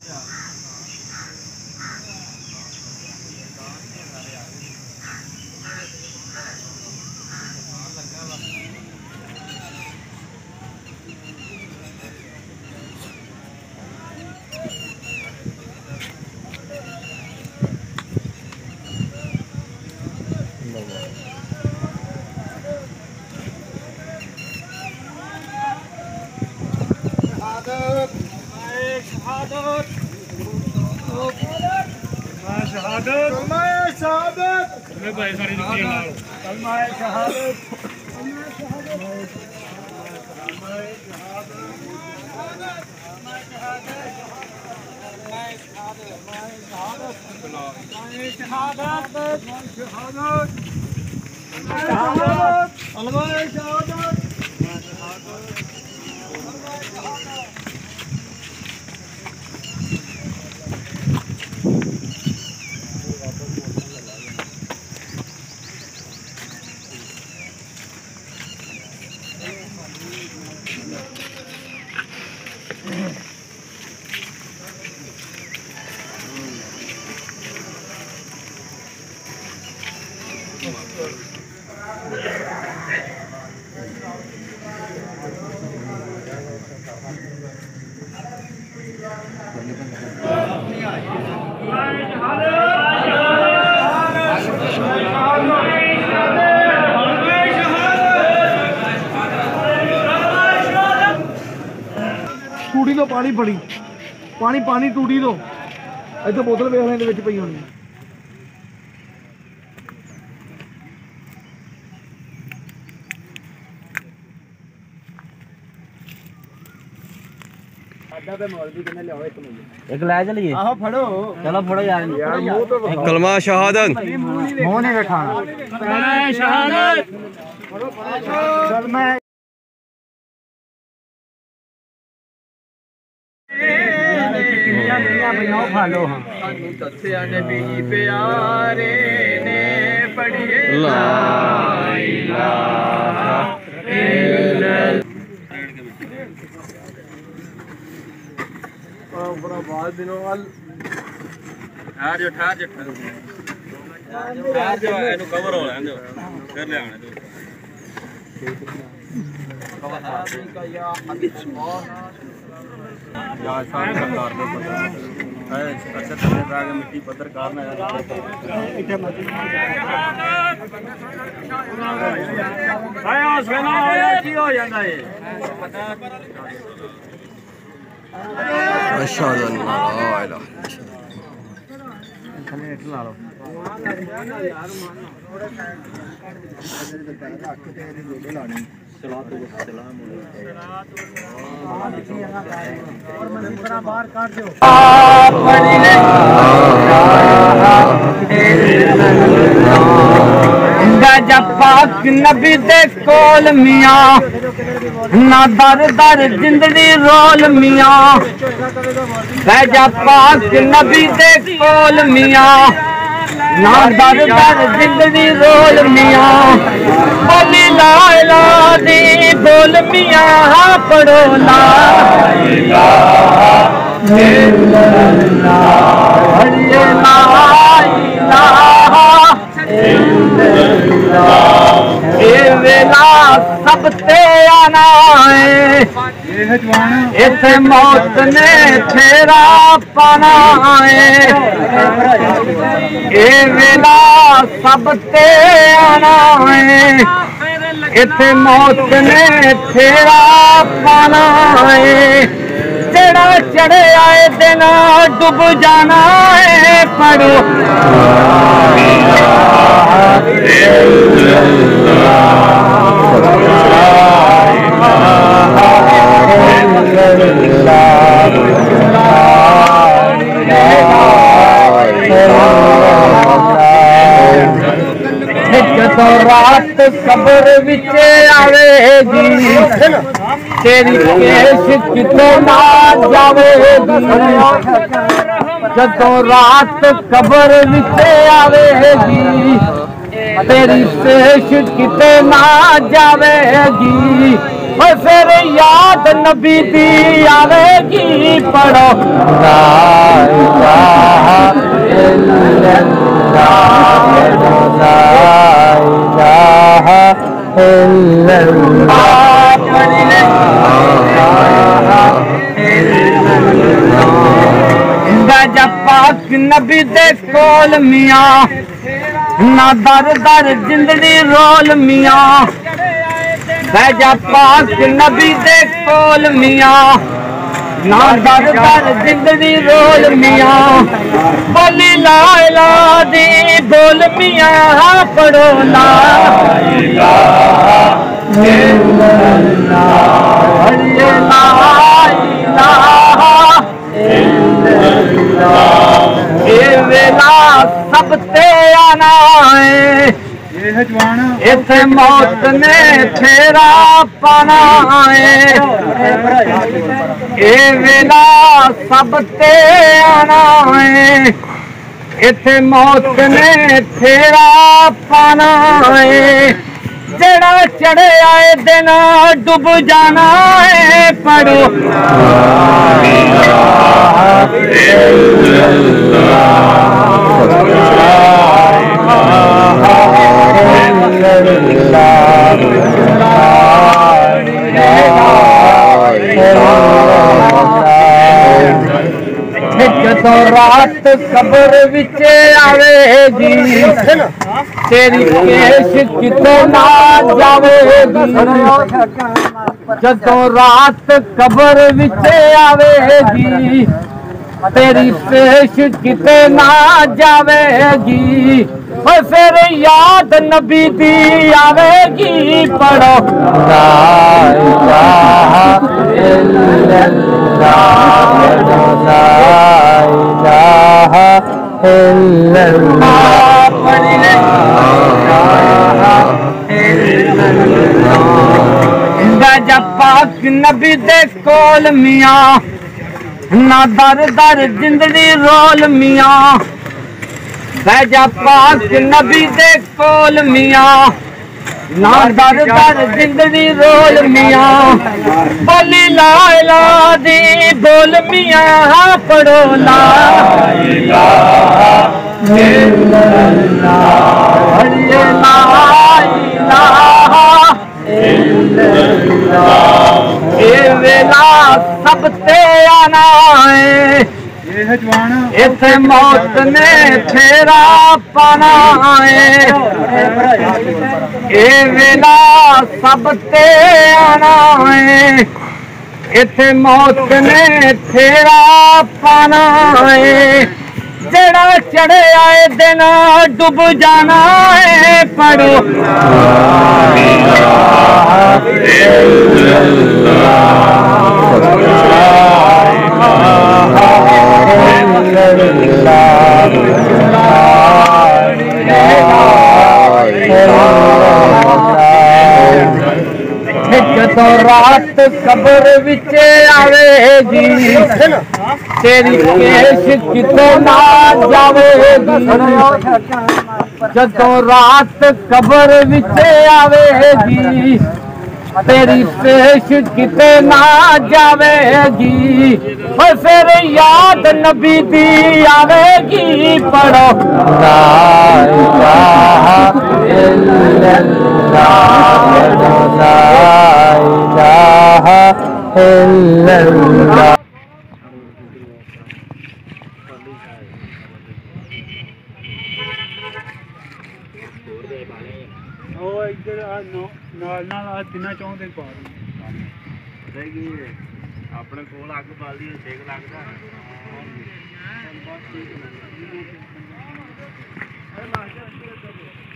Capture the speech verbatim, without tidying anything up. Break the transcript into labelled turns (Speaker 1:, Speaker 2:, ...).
Speaker 1: टूटी तो पानी पड़ी पानी पानी टूटी तो इधर बोतल वेख पई होनी
Speaker 2: एक लै चलिए आहो फड़ो चलो फड़ो यार
Speaker 3: कलमा शहादत
Speaker 1: मुंह नहीं बैठाना शहादत चल मैं
Speaker 2: फालो
Speaker 4: प्यारे ने पढ़िए ला इलाहा बड़ा बाल दिनों वाल ठहर जो ठहर जो ठहर जो इनु कवर हो लेने दो कर ले आने दो कवर का या या साथ सरकार को पता है अच्छा चले आगे मिट्टी पत्थर काटना है आया सुना आया की हो जाता है
Speaker 3: अशहदु अल्ला इलाहा
Speaker 2: ला लो
Speaker 4: जब पाक नबी दे कोल मियां ना दर दर जिंदड़ी रोल मियां जब पाक नबी दे कोल मियां ना दर दर जिंदड़ी रोल मियां बोली ला इलाहा दी बोल मियां पढ़ो ला इलाहा इल्लल्लाह ला इलाहा ए वेला सब ते आना है इथे मौत ने फेरा पाना है ए वेला सब ते आना है इथे मौत ने फेरा पाना है चढ़ा चढ़े आए दिन डूब जाना है पढ़ो तो रात कब्र विच आवेगी तेरी पेश कितो ना जावेगी जदों रात कब्र विच आवेगी तेरी पेश किते ना जावेगी और फिर याद नबी दी आवेगी पढ़ो
Speaker 2: पाक नबी दे कोल मियां ना दर दर जिंदड़ी रोल मियां बैजा पाक नबी दे कोल मियां ना दर दर जिंदड़ी रोल मियां बोली ला इलाहा दी बोल मियां पढ़ो ला इलाहा इल्लल्लाह ला इलाहा इल्लल्लाह ए वेला सब ते आना है इथे मौत ने फेरा पाना है ए वेला सब ते आना है इथे मौत ने फेरा पाना है जड़ा चढ़े आए दिन डूब जाना है पढ़ो जदों रात कब्र विच आवेगी तेरी केश कितों ना जावेगी जदों रात कब्र विच आवेगी तेरी पेश किते ना जावेगी और फिर याद नबी दी आवेगी पढ़ो ला इलाहा इल्लल्लाह ला इलाहा इल्लल्लाह पढ़ी ले बैजा पाक नबी दे कोल मियां ना दर दर जिंदड़ी रोल मियां बैजा पाक नबी दे कोल मियां ना दर दर जिंदड़ी रोल मियां बोली ला इलाहा दी बोल मियां पढ़ो ला इलाहा इल्लल्लाह ला इलाहा इल्लल्लाह ए वेला सब ते आना है इथे मौत ने फेरा पाना है ए वेला सब ते आना है इथे मौत ने फेरा पाना है जड़ा चढ़े आए दिन डूब जाना है पढ़ो जदों रात कब्र विच आवेगी तेरी केश कितों ना जावेगी जदों रात कब्र विच आवेगी तेरी पेश किते ना जावेगी और फिर याद नबी दी आवेगी पढ़ो ला इलाहा इल्लल्लाह ला इलाहा इल्लल्लाह
Speaker 1: ਨਾਲ ਨਾਲ ਆ ਤਿੰਨਾਂ ਚੌਂ ਦੇ ਪਾ
Speaker 4: ਆਪਣੇ ਕੋਲ ਅੱਗ ਬਾਲਦੀ ਸੇਕ ਲੱਗਦਾ ਹੈ।